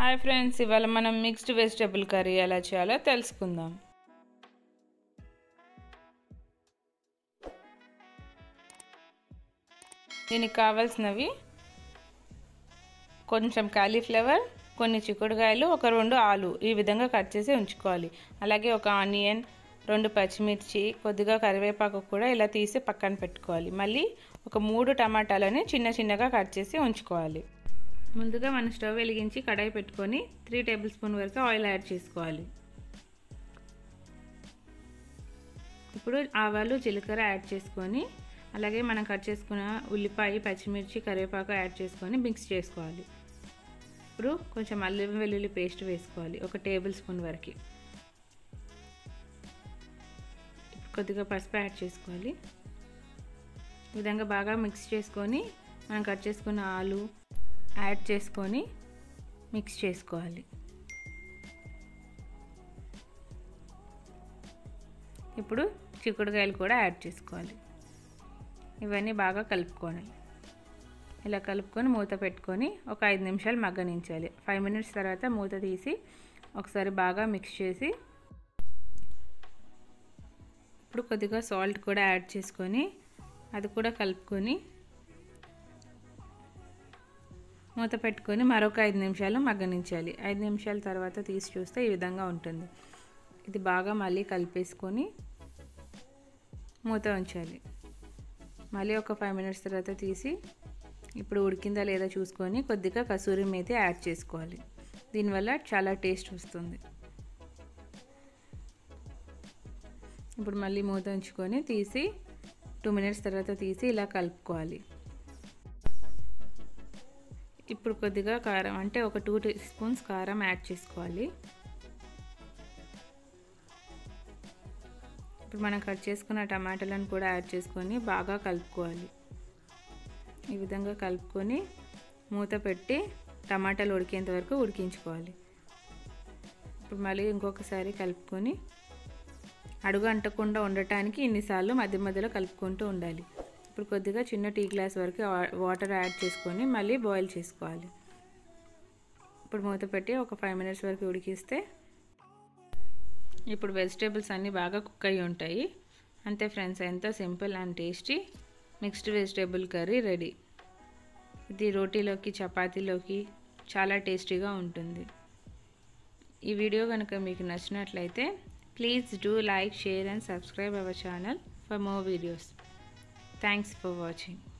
Hi friends, ఇవాళ మనం mixed vegetable curry ఎలా చేయాలో తెలుసుకుందాం. దీనికి కావాల్సినవి కొంచెం కాలీఫ్లవర్, కొన్ని చిక్కుడుకాయలు, ఒక 2 ఆలు ఈ విధంగా కట్ చేసి ఉంచుకోవాలి. అలాగే ఒక ఆనియన్, 2 పచ్చిమిర్చి, కొద్దిగా కరివేపాకు కూడా ఇలా తీసి పక్కన పెట్టుకోవాలి. మళ్ళీ ఒక 3 టమాటాలని చిన్నగా కట్ చేసి ఉంచుకోవాలి. ముందుగా మనం స్టవ్ వెలిగించి కడాయి పెట్టుకొని 3 టేబుల్ స్పూన్ వరకు ఆయిల్ యాడ్ చేసుకోవాలి. ఇప్పుడు ఆవాలు, జీలకర్ర యాడ్ చేసుకొని అలాగే మనం కట్ చేసుకున్న ఉల్లిపాయ, పచ్చిమిర్చి, కరివేపాకు యాడ్ చేసుకొని మిక్స్ చేసుకోవాలి. ఇప్పుడు కొంచెం అల్లం వెల్లుల్లి పేస్ట్ వేసుకోవాలి, ఒక టేబుల్ స్పూన్ వరకు. కొద్దిగా పసుపు యాడ్ చేసుకోవాలి. ఈ విధంగా బాగా మిక్స్ చేసుకొని మనం కట్ చేసుకున్న ఆలు యాడ్ చేసుకొని మిక్స్ చేసుకోవాలి. ఇప్పుడు చిక్కుడుకాయలు కూడా యాడ్ చేసుకోవాలి. ఇవన్నీ బాగా కలుపుకోవాలి. ఇలా కలుపుకొని మూత పెట్టుకొని ఒక 5 నిమిషాలు మగ్గనించాలి. 5 మినిట్స్ తర్వాత మూత తీసి ఒకసారి బాగా మిక్స్ చేసి ఇప్పుడు కొద్దిగా సాల్ట్ కూడా యాడ్ చేసుకొని అది కూడా కలుపుకొని మూత పెట్టుకొని మరొక 5 నిమిషాలు మగ్గనించాలి. 5 నిమిషాల తర్వాత తీసి చూస్తే ఈ విధంగా ఉంటుంది. ఇది బాగా మళ్ళీ కలిపేసుకొని మూత ఉంచాలి. మళ్ళీ ఒక 5 మినిట్స్ తర్వాత తీసి ఇప్పుడు ఉడికిందా లేదా చూసుకొని కొద్దిగా కసూరి మేతి యాడ్ చేసుకోవాలి. దీనివల్ల చాలా టేస్ట్ వస్తుంది. ఇప్పుడు మళ్ళీ మూత ఉంచుకొని తీసి 2 మినిట్స్ తర్వాత తీసి ఇలా కలుపుకోవాలి. ఇప్పుడు కొద్దిగా కారం, అంటే ఒక 2 టీ స్పూన్స్ కారం యాడ్ చేసుకోవాలి. ఇప్పుడు మనం కట్ చేసుకున్న టమాటాలను కూడా యాడ్ చేసుకొని బాగా కలుపుకోవాలి. ఈ విధంగా కలుపుకొని మూత పెట్టి టమాటాలు ఉడికేంత వరకు ఉడికించుకోవాలి. ఇప్పుడు మళ్ళీ ఇంకొకసారి కలుపుకొని అడుగు అంటకుండా ఉండటానికి ఇన్నిసార్లు మధ్య మధ్యలో కలుపుకుంటూ ఉండాలి. ఇప్పుడు కొద్దిగా చిన్న టీ గ్లాస్ వరకు వాటర్ యాడ్ చేసుకొని మళ్ళీ బాయిల్ చేసుకోవాలి. ఇప్పుడు మూత పెట్టి ఒక 5 మినిట్స్ వరకు ఉడికిస్తే ఇప్పుడు వెజిటేబుల్స్ అన్నీ బాగా కుక్ అయ్యి ఉంటాయి. అంతే ఫ్రెండ్స్, ఎంతో simple and tasty mixed vegetable curry ready. ఇది రోటీలోకి, చపాతీలోకి చాలా టేస్టీగా ఉంటుంది. ఈ వీడియో కనుక మీకు నచ్చినట్లయితే please do like, share and subscribe our channel for more videos. Thanks for watching.